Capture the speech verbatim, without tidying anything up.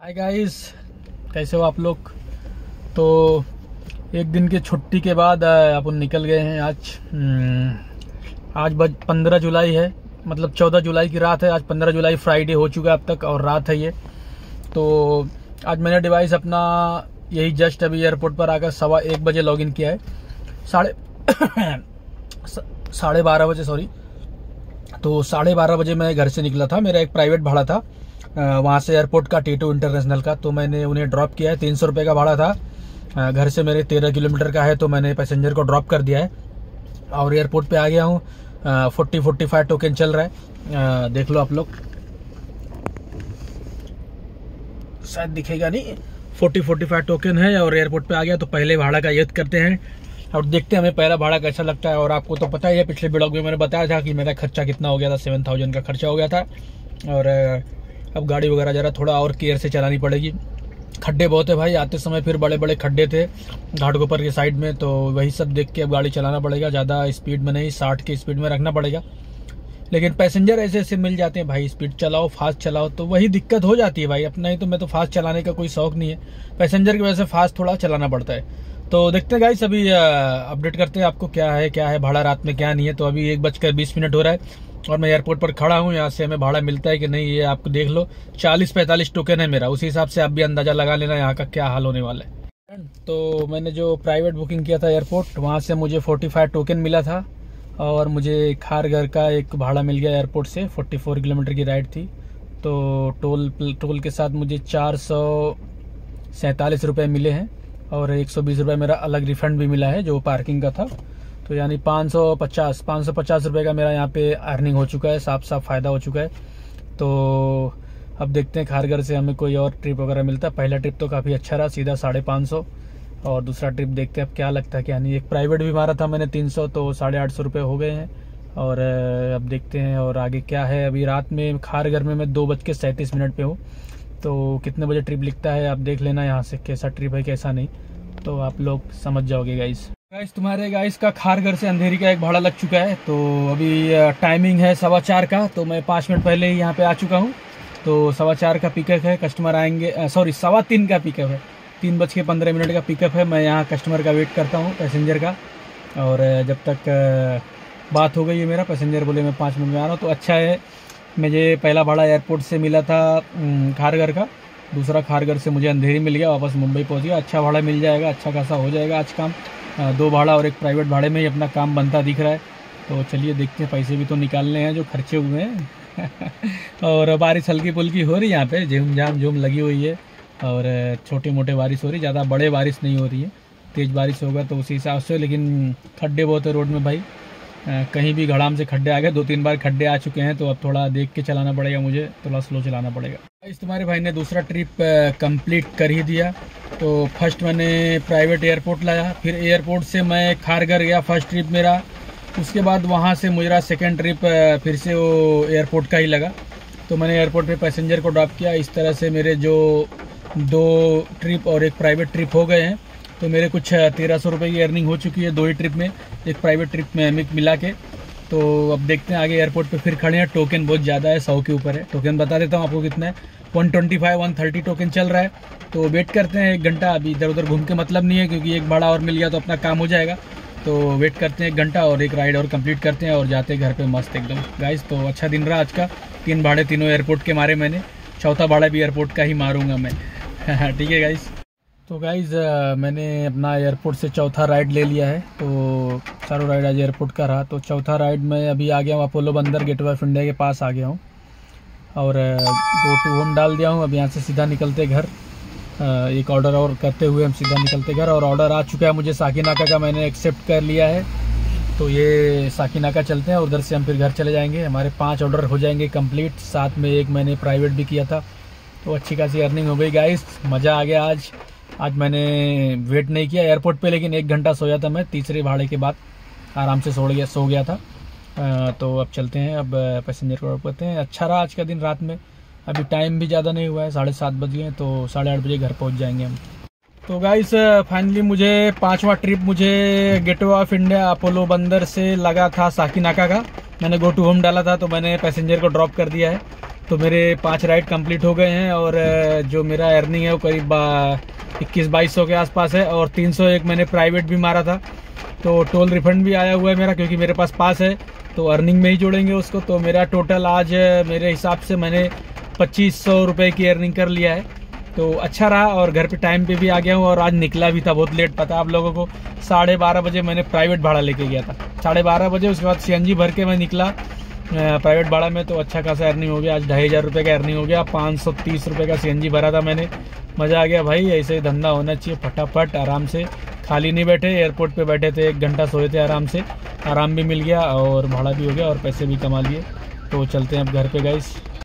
Hi guys, कैसे हो आप लोग। तो एक दिन की छुट्टी के बाद अपन निकल गए हैं। आज आज बज पंद्रह जुलाई है, मतलब चौदह जुलाई की रात है। आज पंद्रह जुलाई फ्राइडे हो चुका है अब तक और रात है ये। तो आज मैंने डिवाइस अपना यही जस्ट अभी एयरपोर्ट पर आकर सवा एक बजे लॉगिन किया है। साढ़े साढ़े बारह बजे सॉरी तो साढ़े बारह बजे मैं घर से निकला था। मेरा एक प्राइवेट भाड़ा था वहाँ से एयरपोर्ट का, टी टू इंटरनेशनल का। तो मैंने उन्हें ड्रॉप किया है। तीन सौ रुपये का भाड़ा था। घर से मेरे तेरह किलोमीटर का है, तो मैंने पैसेंजर को ड्रॉप कर दिया है और एयरपोर्ट पे आ गया हूँ। फोर्टी फोर्टी फाइव टोकन चल रहा है। आ, देख लो आप लोग, शायद दिखेगा नहीं। फोर्टी फोर्टी फाइव टोकन है और एयरपोर्ट पे आ गया। तो पहले भाड़ा का याद करते हैं और देखते हैं हमें पहला भाड़ा कैसा लगता है। और आपको तो पता ही है, पिछले ब्लॉग में मैंने बताया था कि मेरा खर्चा कितना हो गया था। सेवन थाउजेंड का खर्चा हो गया था। और अब गाड़ी वगैरह जरा थोड़ा और केयर से चलानी पड़ेगी। खड्डे बहुत है भाई, आते समय फिर बड़े बड़े खड्डे थे घाटकोपर के साइड में। तो वही सब देख के अब गाड़ी चलाना पड़ेगा। ज़्यादा स्पीड में नहीं, साठ की स्पीड में रखना पड़ेगा। लेकिन पैसेंजर ऐसे ऐसे मिल जाते हैं भाई, स्पीड चलाओ, फास्ट चलाओ, तो वही दिक्कत हो जाती है भाई। अपना ही तो मैं तो फास्ट चलाने का कोई शौक नहीं है, पैसेंजर की वजह से फास्ट थोड़ा चलाना पड़ता है। तो देखते हैं गाइस, अभी अपडेट करते हैं आपको क्या है क्या है भाड़ा रात में क्या नहीं है। तो अभी एक बजकर बीस मिनट हो रहा है और मैं एयरपोर्ट पर खड़ा हूँ। यहाँ से हमें भाड़ा मिलता है कि नहीं ये आपको देख लो। चालीस पैंतालीस टोकन है मेरा, उसी हिसाब से आप भी अंदाजा लगा लेना यहाँ का क्या हाल होने वाला है। तो मैंने जो प्राइवेट बुकिंग किया था एयरपोर्ट, वहाँ से मुझे फोर्टी फाइव टोकन मिला था और मुझे खारघर का एक भाड़ा मिल गया एयरपोर्ट से। फोर्टी फोर किलोमीटर की राइड थी। तो टोल टोल के साथ मुझे चार सौ सैंतालीस रुपये मिले हैं और एक सौ बीस रुपये मेरा अलग रिफंड भी मिला है जो पार्किंग का था। तो यानी पाँच सौ पचास पाँच सौ पचास रुपये का मेरा यहाँ पे अर्निंग हो चुका है, साफ साफ फ़ायदा हो चुका है। तो अब देखते हैं खारघर से हमें कोई और ट्रिप वगैरह मिलता है। पहला ट्रिप तो काफ़ी अच्छा रहा, सीधा साढ़े पाँच सौ। और दूसरा ट्रिप देखते हैं अब क्या लगता है क्या नहीं। एक प्राइवेट भी मारा था मैंने तीन सौ, तो साढ़े आठ सौ रुपये हो गए हैं। और अब देखते हैं और आगे क्या है। अभी रात में खारघर में मैं दो बज के सैंतीस मिनट पर हूँ। तो कितने बजे ट्रिप लिखता है आप देख लेना यहाँ से, कैसा ट्रिप है कैसा नहीं, तो आप लोग समझ जाओगे गाइस। गाइस तुम्हारे गाइस का खारघर से अंधेरी का एक भाड़ा लग चुका है। तो अभी टाइमिंग है सवा चार का, तो मैं पाँच मिनट पहले ही यहाँ पे आ चुका हूँ। तो सवा चार का पिकअप है, कस्टमर आएंगे, सॉरी सवा तीन का पिकअप है, तीन बज के पंद्रह मिनट का पिकअप है। मैं यहाँ कस्टमर का वेट करता हूँ, पैसेंजर का। और जब तक बात हो गई है, मेरा पैसेंजर बोले मैं पाँच मिनट में आ रहा हूँ। तो अच्छा है, मुझे पहला भाड़ा एयरपोर्ट से मिला था खारघर का, दूसरा खारघर से मुझे अंधेरी मिल गया, वापस मुंबई पहुंच गया। अच्छा भाड़ा मिल जाएगा, अच्छा खासा हो जाएगा आज काम। दो भाड़ा और एक प्राइवेट भाड़े में ही अपना काम बनता दिख रहा है। तो चलिए देखते हैं, पैसे भी तो निकालने हैं जो खर्चे हुए हैं। और बारिश हल्की फुल्की हो रही है यहाँ पे, झूम झाम झूम लगी हुई है। और छोटे मोटे बारिश हो रही, ज़्यादा बड़े बारिश नहीं हो रही है। तेज़ बारिश होगा तो उसी हिसाब से। लेकिन खड्डे बहुत है रोड में भाई, कहीं भी घड़ाम से खड्डे आ गए। दो तीन बार खड्डे आ चुके हैं, तो अब थोड़ा देख के चलाना पड़ेगा, मुझे थोड़ा स्लो चलाना पड़ेगा। इस तुम्हारे भाई ने दूसरा ट्रिप कंप्लीट कर ही दिया। तो फर्स्ट मैंने प्राइवेट एयरपोर्ट लाया, फिर एयरपोर्ट से मैं खारघर गया, फर्स्ट ट्रिप मेरा। उसके बाद वहाँ से मेरा सेकेंड ट्रिप फिर से वो एयरपोर्ट का ही लगा। तो मैंने एयरपोर्ट पे पैसेंजर को ड्रॉप किया। इस तरह से मेरे जो दो ट्रिप और एक प्राइवेट ट्रिप हो गए हैं। तो मेरे कुछ तेरह सौ रुपये की अर्निंग हो चुकी है दो ही ट्रिप में, एक प्राइवेट ट्रिप में मिला के। तो अब देखते हैं आगे। एयरपोर्ट पे फिर खड़े हैं, टोकन बहुत ज़्यादा है, सौ के ऊपर है। टोकन बता देता हूँ आपको कितना है, one twenty five one thirty token चल रहा है। तो वेट करते हैं एक घंटा। अभी इधर उधर घूम के मतलब नहीं है, क्योंकि एक भाड़ा और मिल गया तो अपना काम हो जाएगा। तो वेट करते हैं एक घंटा और एक राइड और कंप्लीट करते हैं और जाते हैं घर पे मस्त एकदम गाइस। तो अच्छा दिन रहा आज का, तीन भाड़े तीनों एयरपोर्ट के मारे मैंने, चौथा भाड़ा भी एयरपोर्ट का ही मारूंगा मैं। ठीक है गाइस। तो गाइस मैंने अपना एयरपोर्ट से चौथा राइड ले लिया है। तो चारों राइड आज एयरपोर्ट का रहा। तो चौथा राइड में अभी आ गया हूँ अपोलो बंदर, गेटवे ऑफ इंडिया के पास आ गया हूँ और गो टू होम डाल दिया हूँ। अब यहाँ से सीधा निकलते घर, एक ऑर्डर और करते हुए हम सीधा निकलते घर। और ऑर्डर आ चुका है मुझे साकीनाका का, मैंने एक्सेप्ट कर लिया है। तो ये साकीनाका चलते हैं, उधर से हम फिर घर चले जाएंगे। हमारे पाँच ऑर्डर हो जाएंगे कंप्लीट, साथ में एक मैंने प्राइवेट भी किया था। तो अच्छी खासी अर्निंग हो गई गाइस, मज़ा आ गया आज। आज मैंने वेट नहीं किया एयरपोर्ट पे, लेकिन एक घंटा सोया था मैं तीसरे भाड़े के बाद, आराम से सो गया सो गया था। आ, तो अब चलते हैं, अब पैसेंजर को ड्रॉप करते हैं। अच्छा रहा आज का दिन रात में। अभी टाइम भी ज़्यादा नहीं हुआ है, साढ़े सात बज गए, तो साढ़े आठ बजे घर पहुंच जाएंगे हम। तो गाइस फाइनली मुझे पांचवा ट्रिप मुझे गेटवे ऑफ इंडिया अपोलो बंदर से लगा था साकीनाका का। मैंने गो टू होम डाला था, तो मैंने पैसेंजर को ड्रॉप कर दिया है। तो मेरे पांच राइड कंप्लीट हो गए हैं और जो मेरा अर्निंग है वो करीब इक्कीस बाईस सौ के आसपास है। और तीन सौ एक मैंने प्राइवेट भी मारा था, तो टोल रिफंड भी आया हुआ है मेरा, क्योंकि मेरे पास पास है तो अर्निंग में ही जोड़ेंगे उसको। तो मेरा टोटल आज मेरे हिसाब से मैंने पच्चीस सौ रुपये की अर्निंग कर लिया है, तो अच्छा रहा। और घर पे टाइम पे भी आ गया हूँ और आज निकला भी था बहुत लेट, पता आप लोगों को। साढ़े बारह बजे मैंने प्राइवेट भाड़ा लेके गया था, साढ़े बारह बजे। उसके बाद सीएनजी भर के मैं निकला प्राइवेट भाड़ा में, तो अच्छा खासा अर्निंग हो गया। आज ढाई हज़ार रुपये का अर्निंग हो गया। पाँच सौ तीस रुपये का सीएनजी भरा था मैंने। मज़ा आ गया भाई, ऐसे ही धंधा होना चाहिए, फटाफट आराम से। खाली नहीं बैठे, एयरपोर्ट पे बैठे थे, एक घंटा सोए थे आराम से, आराम भी मिल गया और भाड़ा भी हो गया और पैसे भी कमा लिए। तो चलते हैं अब घर पे गाइस।